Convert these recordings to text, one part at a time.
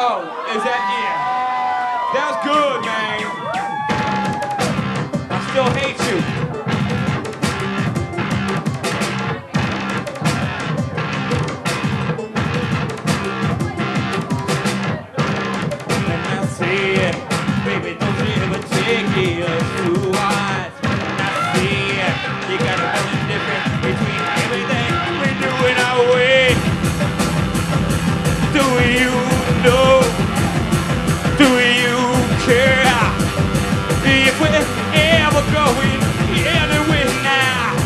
Oh, is that, yeah. That was good, man. I still hate you. And I said, baby, don't you ever take it too hard. And I said, you gotta know the difference between everything we're doing our way. Do you know? Do you care if we're ever going anywhere now?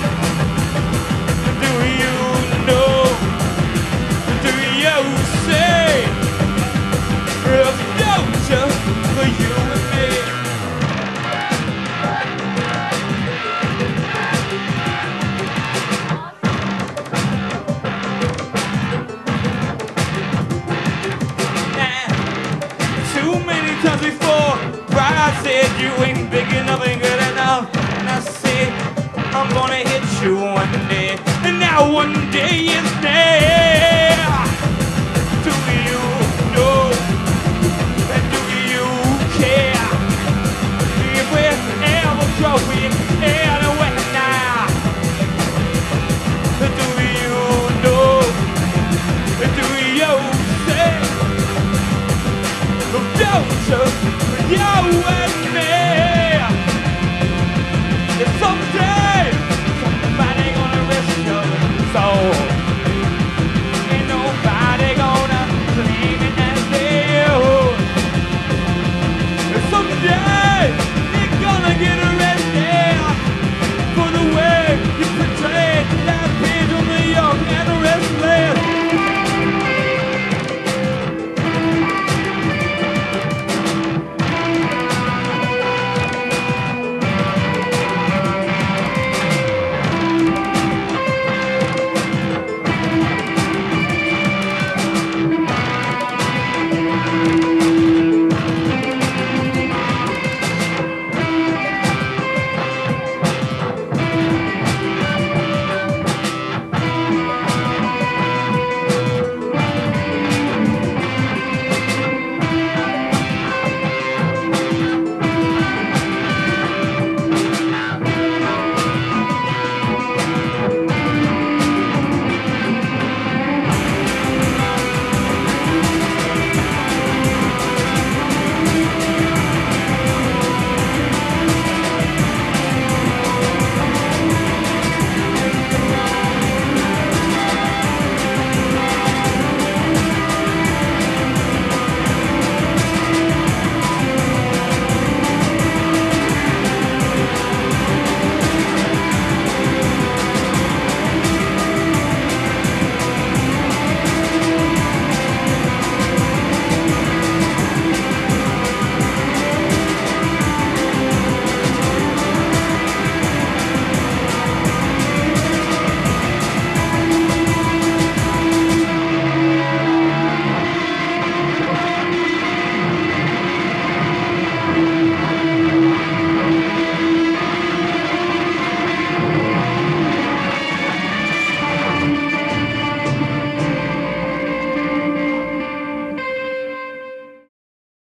Do you know? Do you say a future for you and me? Too many times before, pride said you ain't big enough, ain't good enough. And I said, I'm gonna hit you one day. And now one day is there.